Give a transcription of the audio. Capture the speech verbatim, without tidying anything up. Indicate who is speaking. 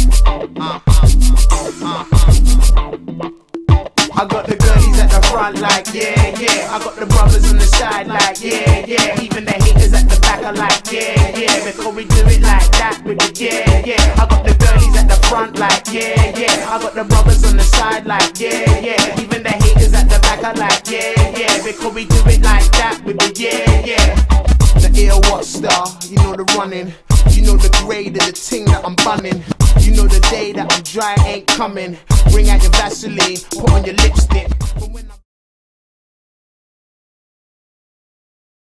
Speaker 1: Uh, uh, uh. I got the girlies at the front like yeah, yeah. I got the brothers on the side like yeah, yeah. Even the haters at the back are like yeah, yeah. Before we do it like that with the yeah, yeah. I got the girlies at the front like yeah, yeah. I got the brothers on the side like yeah, yeah. Even the haters at the back are like yeah, yeah. Before we do it like that with the yeah, yeah. The ear what star, you know the running. You know the grade of the ting that I'm bunning. You know the day that I'm dry ain't coming. Bring out your Vaseline, put on your lipstick.